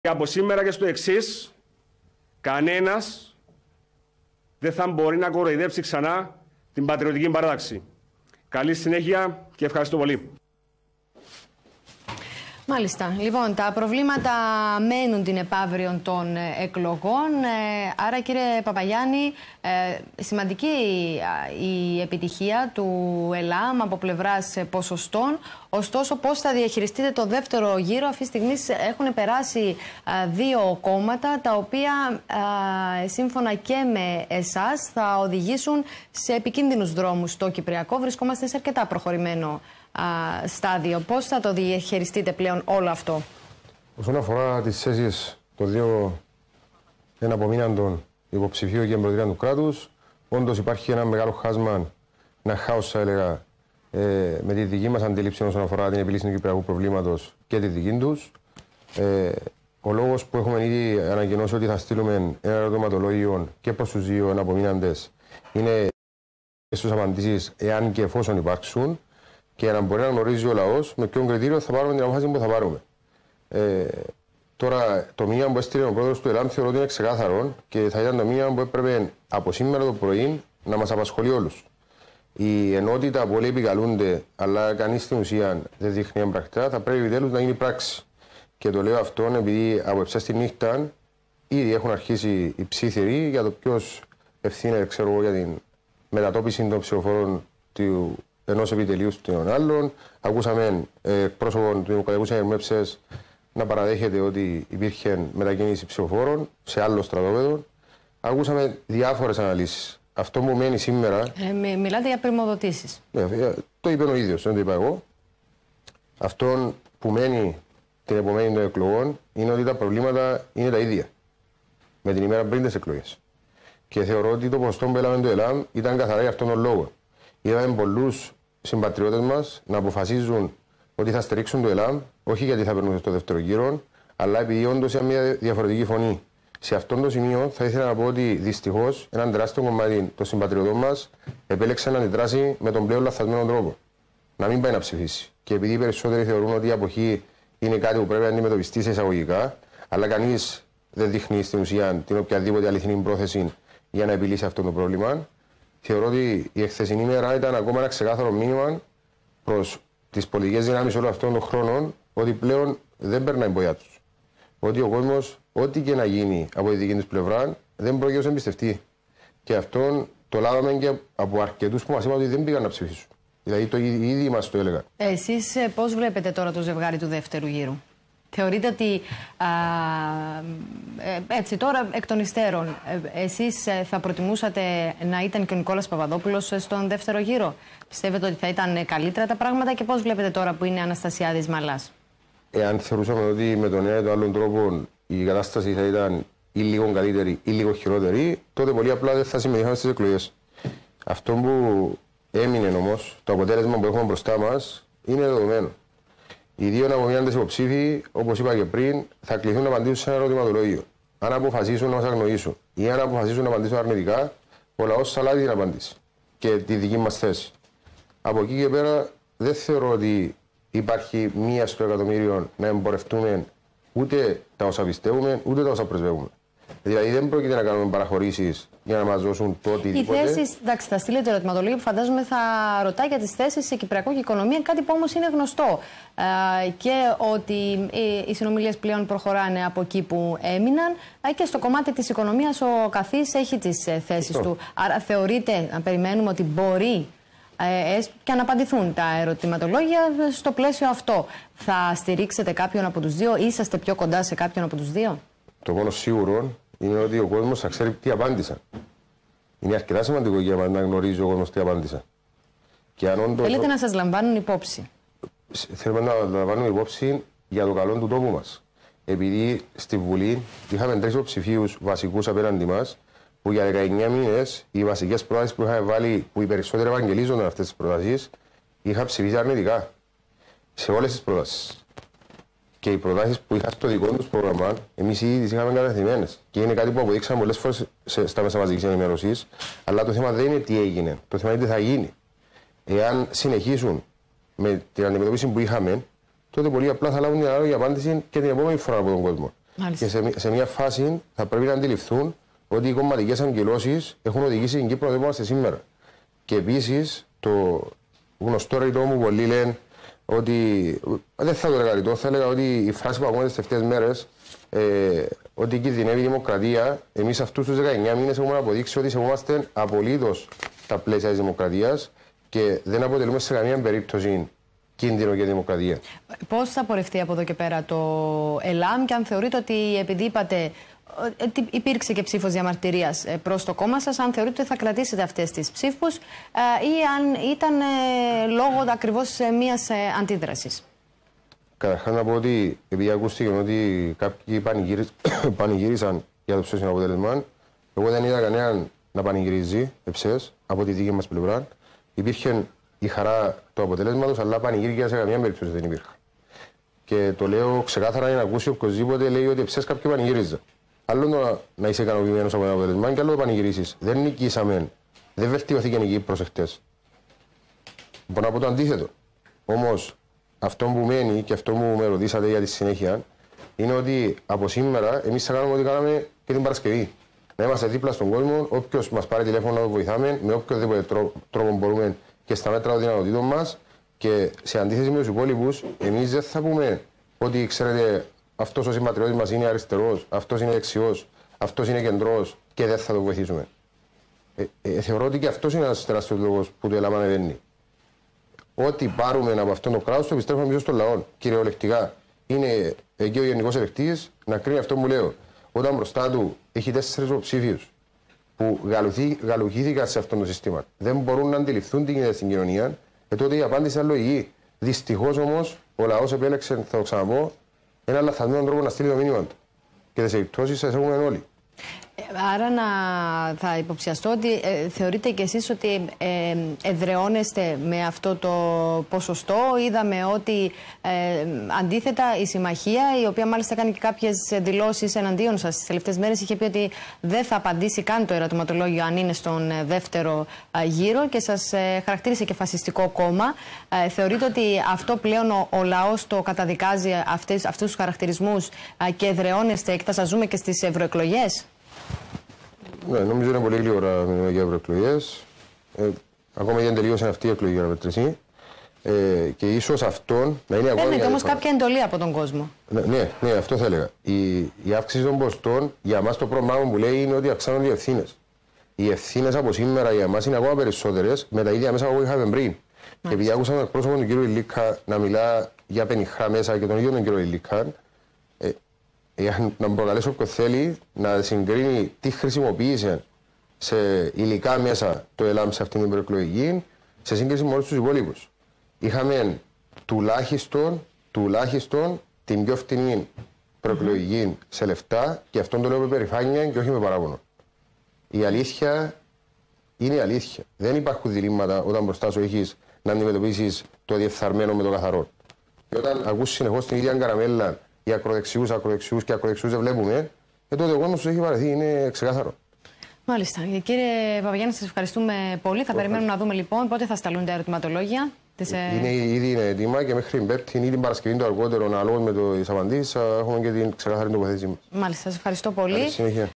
Και από σήμερα και στο εξής, κανένας δεν θα μπορεί να κοροϊδέψει ξανά την πατριωτική παράταξη. Καλή συνέχεια και ευχαριστώ πολύ. Μάλιστα. Λοιπόν, τα προβλήματα μένουν την επαύριο των εκλογών. Άρα, κύριε Παπαγιάννη, σημαντική η επιτυχία του ΕΛΑΜ από πλευράς ποσοστών. Ωστόσο, πώς θα διαχειριστείτε το δεύτερο γύρο? Αυτή τη στιγμή έχουν περάσει δύο κόμματα, τα οποία σύμφωνα και με εσάς θα οδηγήσουν σε επικίνδυνους δρόμους στο Κυπριακό. Βρισκόμαστε σε αρκετά προχωρημένο στάδιο. Πώς θα το διαχειριστείτε πλέον όλο αυτό? Όσον αφορά τις θέσεις των δύο εναπομείναντων υποψηφίου και εμπροεδρία του κράτους, όντως υπάρχει ένα μεγάλο χάσμα, ένα χάος, θα έλεγα, με τη δική μας αντίληψη όσον αφορά την επίλυση του κυπριακού προβλήματος και τη δική τους. Ο λόγος που έχουμε ήδη ανακοινώσει ότι θα στείλουμε ένα ερωτηματολόγιο και προς τους δύο εναπομείναντες είναι στις απαντήσεις, εάν και εφόσον υπάρξουν, και να μπορεί να γνωρίζει ο λαός με ποιον κριτήριο θα πάρουμε την απόφαση που θα πάρουμε. Τώρα, το μήνυμα που έστειλε ο πρόεδρος του ΕΛΑΜ θεωρώ ότι είναι ξεκάθαρο και θα ήταν το μήνυμα που έπρεπε από σήμερα το πρωί να μας απασχολεί όλους. Η ενότητα που όλοι επικαλούνται, αλλά κανείς στην ουσία δεν δείχνει εμπρακτικά, θα πρέπει επιτέλους να γίνει πράξη. Και το λέω αυτό επειδή από έψα στη νύχτα ήδη έχουν αρχίσει οι ψήθυροι για το ποιος ευθύνεται, ξέρω εγώ, για την μετατόπιση των ψηφοφόρων του ενός επιτελείου στον άλλον. Ακούσαμε πρόσωπο του Δημοκρατικού Συναγερμέψε να παραδέχεται ότι υπήρχε μετακίνηση ψηφοφόρων σε άλλο στρατόπεδο. Ακούσαμε διάφορες αναλύσεις. Αυτό που μένει σήμερα. Μιλάτε για πρημοδοτήσεις. Το είπε ο ίδιος, δεν το είπα εγώ. Αυτό που μένει την επομένη των εκλογών είναι ότι τα προβλήματα είναι τα ίδια με την ημέρα πριν τις εκλογές. Και θεωρώ ότι το ποσοστό που έλαβε το ΕΛΑΜ ήταν καθαρά για αυτόν τον λόγο. Είδαμε πολλούς συμπατριώτες μας να αποφασίζουν ότι θα στηρίξουν το ΕΛΑΜ, όχι γιατί θα περνούν στο δεύτερο γύρο, αλλά επειδή όντως είχαν μια διαφορετική φωνή. Σε αυτό το σημείο θα ήθελα να πω ότι δυστυχώς έναν τεράστιο κομμάτι των συμπατριωτών μας επέλεξε να αντιδράσει με τον πλέον λαθασμένο τρόπο. Να μην πάει να ψηφίσει. Και επειδή οι περισσότεροι θεωρούν ότι η αποχή είναι κάτι που πρέπει να αντιμετωπιστεί σε εισαγωγικά, αλλά κανείς δεν δείχνει στην ουσία την οποιαδήποτε αληθινή πρόθεση για να επιλύσει αυτό το πρόβλημα. Θεωρώ ότι η εχθεσινή μέρα ήταν ακόμα ένα ξεκάθαρο μήνυμα προς τις πολιτικές δυνάμεις όλων αυτών των χρόνων ότι πλέον δεν περνάει μπογιά τους. Ότι ο κόσμος, ό,τι και να γίνει από τη δική τους πλευρά, δεν πρόκειται να εμπιστευτεί. Και αυτό το λάβαμε και από αρκετούς που μας είπαν ότι δεν πήγαν να ψηφίσουν. Δηλαδή το ήδη μας το έλεγαν. Εσείς πώς βλέπετε τώρα το ζευγάρι του δεύτερου γύρου? Θεωρείτε ότι έτσι τώρα εκ των υστέρων εσείς θα προτιμούσατε να ήταν και ο Νικόλας Παπαδόπουλος στον δεύτερο γύρο? Πιστεύετε ότι θα ήταν καλύτερα τα πράγματα και πώς βλέπετε τώρα που είναι Αναστασιάδης Μαλάς? Εάν θεωρούσαμε ότι με τον ένα ή τον άλλον τρόπο η κατάσταση θα ήταν ή λίγο καλύτερη ή λίγο χειρότερη, τότε πολύ απλά δεν θα συμμετείχαμε στις εκλογές. Αυτό που έμεινε όμως, το αποτέλεσμα που έχουμε μπροστά μας, είναι δεδομένο. Οι δύο εναπομείναντες υποψήφοι, όπως είπα και πριν, θα κληθούν να απαντήσουν σε ένα ερωτηματολόγιο. Αν αποφασίσουν να μας αγνοήσουν ή αν αποφασίσουν να απαντήσουν αρνητικά, ο λαός θα λάβει την απάντηση και τη δική μας θέση. Από εκεί και πέρα, δεν θεωρώ ότι υπάρχει μία στο εκατομμύριο να εμπορευτούμε ούτε τα όσα πιστεύουμε, ούτε τα όσα πρεσβεύουμε. Δηλαδή δεν πρόκειται να κάνουμε παραχωρήσεις για να μας δώσουν το οτιδήποτε. Οι θέσεις, εντάξει, θα στείλετε ερωτηματολόγιο που φαντάζομαι θα ρωτάει για τις θέσεις σε Κυπριακό και οικονομία, κάτι που όμως είναι γνωστό. Και ότι οι συνομιλίες πλέον προχωράνε από εκεί που έμειναν και στο κομμάτι της οικονομίας ο καθής έχει τις θέσεις του. Άρα θεωρείτε, να περιμένουμε ότι μπορεί και να απαντηθούν τα ερωτηματολόγια στο πλαίσιο αυτό. Θα στηρίξετε κάποιον από τους δύο, είσαστε πιο κοντά σε κάποιον από τους δύο? Το μόνο σίγουρο είναι ότι ο κόσμος θα ξέρει τι απάντησαν. Είναι αρκετά σημαντικό για μας να γνωρίζει ο κόσμος τι απάντησαν. Θέλετε να σας λαμβάνουν υπόψη? Θέλουμε να λαμβάνουμε υπόψη για το καλό του τόπου μας. Επειδή στη Βουλή είχαμε 3 υποψηφίους βασικούς απέναντι μας, που για 19 μήνες οι βασικές προτάσεις που είχαμε βάλει, που οι περισσότεροι ευαγγελίζονταν αυτές τις προτάσεις, είχα ψηφίσει αρνητικά σε όλες τις προτάσεις. Και οι προτάσεις που είχα στο δικό τους πρόγραμμα, εμείς ήδη τις είχαμε κατευθυμένες. Και είναι κάτι που αποδείξαμε πολλές φορές στα μέσα μαζικής ενημέρωσης. Αλλά το θέμα δεν είναι τι έγινε, το θέμα είναι τι θα γίνει. Εάν συνεχίσουν με την αντιμετώπιση που είχαμε, τότε πολύ απλά θα λάβουν την ανάλογη απάντηση και την επόμενη φορά από τον κόσμο. Και σε μια φάση θα πρέπει να αντιληφθούν ότι οι κομματικές αγκυλώσεις έχουν οδηγήσει την Κύπρο εδώ που είμαστε σήμερα. Και επίσης το γνωστό ρητό μου πολλοί λένε ότι. Δεν θα το έλεγα ρητό, θα έλεγα ότι η φράση που ακούγεται τις τελευταίες μέρες ότι κινδυνεύει η δημοκρατία. Εμείς αυτούς τους 19 μήνες έχουμε αποδείξει ότι σεβόμαστε απολύτως τα πλαίσια της δημοκρατίας και δεν αποτελούμε σε καμία περίπτωση κίνδυνο για τη δημοκρατία. Πώς θα πορευτεί από εδώ και πέρα το ΕΛΑΜ και αν θεωρείτε ότι επειδή είπατε ότι υπήρξε και ψήφος διαμαρτυρίας προς το κόμμα σας, αν θεωρείτε ότι θα κρατήσετε αυτές τις ψήφους ή αν ήταν λόγω ακριβώς μιας αντίδρασης. Καταρχάς να πω ότι επειδή ακούστηκε ότι κάποιοι πανηγύρισαν για το ποιος είναι αποτέλεσμα, εγώ δεν είδα κανέναν να πανηγυρίζει εψές από τη δική μας πλευρά. Υπήρχε η χαρά του αποτελέσματος, αλλά πανηγύρια σε καμία περίπτωση δεν υπήρχε. Και το λέω ξεκάθαρα για να ακούσει οποιοδήποτε λέει ότι εψές κάποιοι πανηγυρίζαν. Άλλο να είσαι ικανοποιημένος από ένα αποτέλεσμα και άλλο να πανηγυρίσεις. Δεν νικήσαμε, δεν βελτιώθηκε η Κύπρος εχθές. Μπορώ να πω το αντίθετο. Όμως αυτό που μένει και αυτό που με ρωτήσατε για τη συνέχεια είναι ότι από σήμερα εμείς θα κάνουμε ό,τι κάναμε και την Παρασκευή. Να είμαστε δίπλα στον κόσμο, όποιος μας πάρει τηλέφωνο να το βοηθάμε, με οποιοδήποτε τρόπο μπορούμε και στα μέτρα των δυνατοτήτων μας. Και σε αντίθεση με τους υπόλοιπους, εμείς δεν θα πούμε ότι ξέρετε αυτός ο συμπατριώτης μας είναι αριστερός, αυτός είναι δεξιός, αυτός είναι κεντρός και δεν θα το βοηθήσουμε. Θεωρώ ότι και αυτός είναι ένας τεράστιος λόγος που το ΕΛΑΜ ανεβαίνει. Ό,τι πάρουμε από αυτόν τον κράτος το επιστρέφουμε πίσω στον λαό. Κυριολεκτικά είναι εκεί ο Γενικός Ελεκτής να κρίνει αυτό που λέω. Όταν μπροστά του έχει 4 υποψήφιους που γαλουχήθηκαν σε αυτό το σύστημα, δεν μπορούν να αντιληφθούν τι γίνεται στην κοινωνία, τότε η απάντηση είναι λογική. Δυστυχώς όμως ο λαός επέλεξε, θα το ξαναπώ, ένα λαθασμένο τρόπο να στείλει το μήνυμα του. Και τις επιπτώσεις σας έχουμε όλοι. Άρα θα υποψιαστώ ότι θεωρείτε κι εσείς ότι εδραιώνεστε με αυτό το ποσοστό. Είδαμε ότι αντίθετα η Συμμαχία, η οποία μάλιστα κάνει και κάποιες δηλώσεις εναντίον σας τις τελευταίες μέρες, είχε πει ότι δεν θα απαντήσει καν το ερωτηματολόγιο αν είναι στον δεύτερο γύρο και σας χαρακτήρισε και φασιστικό κόμμα. Θεωρείτε ότι αυτό πλέον ο λαός το καταδικάζει αυτούς τους χαρακτηρισμούς και εδραιώνεστε και θα σας ζούμε και στις ευρωεκλογές? Ναι, νομίζω είναι πολύ γλύωρα για ευρωεκλογές. Ακόμα δεν τελείωσε αυτή η εκλογική αναμέτρηση. Και ίσως αυτόν να είναι ακόμα. Παίρνετε όμως κάποια εντολή από τον κόσμο. Ναι, αυτό θα έλεγα. Η αύξηση των ποστών για μας το πρόβλημα που λέει είναι ότι αυξάνονται οι ευθύνες. Οι ευθύνες από σήμερα για εμάς είναι ακόμα περισσότερες με τα ίδια μέσα που είχαμε πριν. Και επειδή άκουσα τον εκπρόσωπο του κ. Ηλίκα να μιλά για πενιχρά μέσα και τον ίδιο τον κ. Ηλίκα, να προκαλέσει όποιον θέλει να συγκρίνει τι χρησιμοποίησε σε υλικά μέσα το ΕΛΑΜ σε αυτήν την προεκλογική σε σύγκριση με όλους τους υπόλοιπους. Είχαμε τουλάχιστον την πιο φτηνή προεκλογική σε λεφτά και αυτόν το λέω με περηφάνεια και όχι με παράπονο. Η αλήθεια είναι η αλήθεια. Δεν υπάρχουν διλήμματα όταν μπροστά σου έχεις να αντιμετωπίσεις το διεφθαρμένο με το καθαρό. Και όταν ακούς συνεχώς την ίδια καραμέλα για ακροδεξιούς και ακροδεξιούς δεν βλέπουμε, τότε ο κόσμος τους έχει βαρεθεί, είναι ξεκάθαρο. Μάλιστα. Κύριε Παπαγιάννη, σας ευχαριστούμε πολύ. Θα περιμένουμε να δούμε λοιπόν πότε θα σταλούν τα ερωτηματολόγια. Ήδη είναι έτοιμα και μέχρι την Πέμπτη ή την Παρασκευή το αργότερο, αναλόγως με τις απαντήσεις, έχουμε και την ξεκάθαρη τοποθέτησή μας. Μάλιστα. Σας ευχαριστώ πολύ.